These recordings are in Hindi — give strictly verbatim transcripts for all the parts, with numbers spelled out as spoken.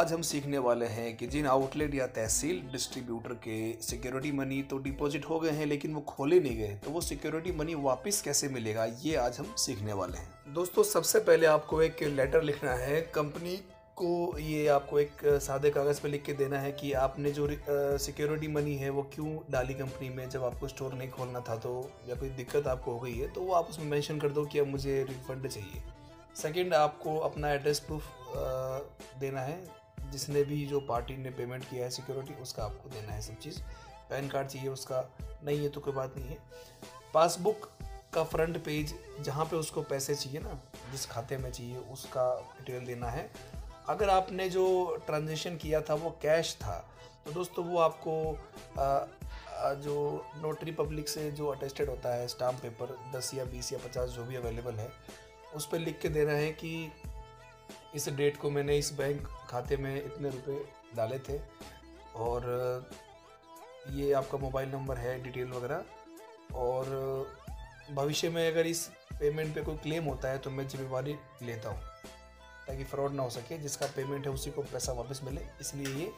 आज हम सीखने वाले हैं कि जिन आउटलेट या तहसील डिस्ट्रीब्यूटर के सिक्योरिटी मनी तो डिपॉजिट हो गए हैं लेकिन वो खोले नहीं गए, तो वो सिक्योरिटी मनी वापस कैसे मिलेगा, ये आज हम सीखने वाले हैं। दोस्तों, सबसे पहले आपको एक लेटर लिखना है कंपनी को। ये आपको एक सादे कागज़ पे लिख के देना है कि आपने जो सिक्योरिटी मनी है वो क्यों डाली कंपनी में, जब आपको स्टोर नहीं खोलना था तो, या कोई दिक्कत आपको हो गई है तो वो आप उसमें मेंशन कर दो कि अब मुझे रिफंड चाहिए। सेकंड, आपको अपना एड्रेस प्रूफ देना है, जिसने भी जो पार्टी ने पेमेंट किया है सिक्योरिटी उसका आपको देना है सब चीज़। पैन कार्ड चाहिए उसका, नहीं है तो कोई बात नहीं है। पासबुक का फ्रंट पेज जहाँ पे उसको पैसे चाहिए ना, जिस खाते में चाहिए उसका डिटेल देना है। अगर आपने जो ट्रांजेक्शन किया था वो कैश था तो दोस्तों वो आपको आ, आ, जो नोटरी पब्लिक से जो अटेस्टेड होता है स्टाम्प पेपर दस या बीस या पचास जो भी अवेलेबल है, उस पर लिख के देना है कि इस डेट को मैंने इस बैंक खाते में इतने रुपए डाले थे और ये आपका मोबाइल नंबर है, डिटेल वगैरह। और भविष्य में अगर इस पेमेंट पे कोई क्लेम होता है तो मैं जिम्मेवारी लेता हूँ, ताकि फ्रॉड ना हो सके। जिसका पेमेंट है उसी को पैसा वापस मिले, इसलिए ये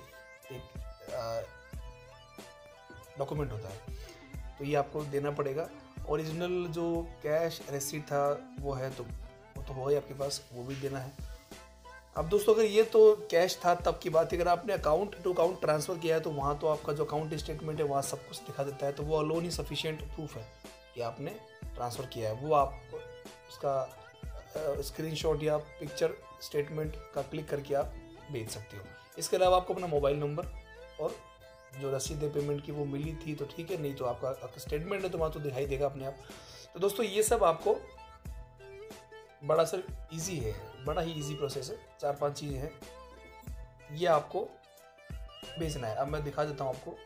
एक डॉक्यूमेंट होता है, तो ये आपको देना पड़ेगा। ओरिजिनल जो कैश रिसीट था वो है तो वो तो हो ही आपके पास, वो भी देना है। अब दोस्तों, अगर ये तो कैश था तब की बात है, अगर आपने अकाउंट टू अकाउंट ट्रांसफ़र किया है तो वहाँ तो आपका जो अकाउंट स्टेटमेंट है वहाँ सब कुछ दिखा देता है, तो वो अलोन ही सफिशिएंट प्रूफ है कि आपने ट्रांसफ़र किया है। वो आप उसका स्क्रीनशॉट या पिक्चर स्टेटमेंट का क्लिक करके आप भेज सकते हो। इसके अलावा आपको अपना मोबाइल नंबर और जो रसीद है पेमेंट की वो मिली थी तो ठीक है, नहीं तो आपका स्टेटमेंट है तो वहाँ तो दिखाई देगा अपने आप। तो दोस्तों, ये सब आपको बड़ा सर इजी है, बड़ा ही इजी प्रोसेस है। चार पांच चीज़ें हैं, ये आपको भेजना है। अब मैं दिखा देता हूँ आपको।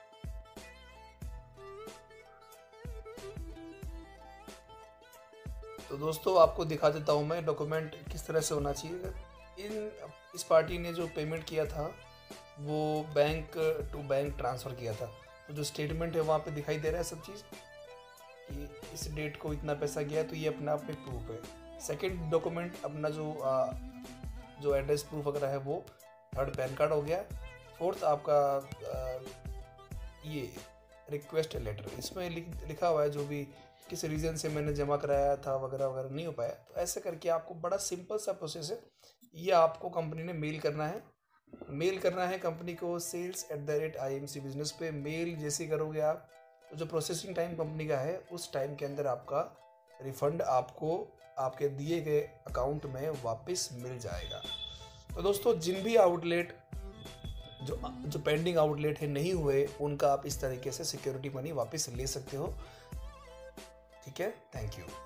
तो दोस्तों, आपको दिखा देता हूँ मैं डॉक्यूमेंट किस तरह से होना चाहिए। इन इस पार्टी ने जो पेमेंट किया था वो बैंक टू बैंक ट्रांसफ़र किया था, तो जो स्टेटमेंट है वहाँ पे दिखाई दे रहा है सब चीज़ कि इस डेट को इतना पैसा गया, तो ये अपने आप में प्रूफ है। सेकंड डॉक्यूमेंट अपना जो आ, जो एड्रेस प्रूफ वगैरह है वो। थर्ड, पैन कार्ड हो गया। फोर्थ, आपका आ, ये रिक्वेस्ट लेटर, इसमें लिखा हुआ है जो भी किस रीज़न से मैंने जमा कराया था वगैरह वगैरह नहीं हो पाया। तो ऐसे करके आपको बड़ा सिंपल सा प्रोसेस है। ये आपको कंपनी ने मेल करना है, मेल करना है कंपनी को sales at the rate I M C business पे। मेल जैसे करोगे आप तो जो प्रोसेसिंग टाइम कंपनी का है उस टाइम के अंदर आपका रिफ़ंड आपको आपके दिए गए अकाउंट में वापस मिल जाएगा। तो दोस्तों, जिन भी आउटलेट जो जो पेंडिंग आउटलेट है नहीं हुए, उनका आप इस तरीके से सिक्योरिटी मनी वापस ले सकते हो। ठीक है, थैंक यू।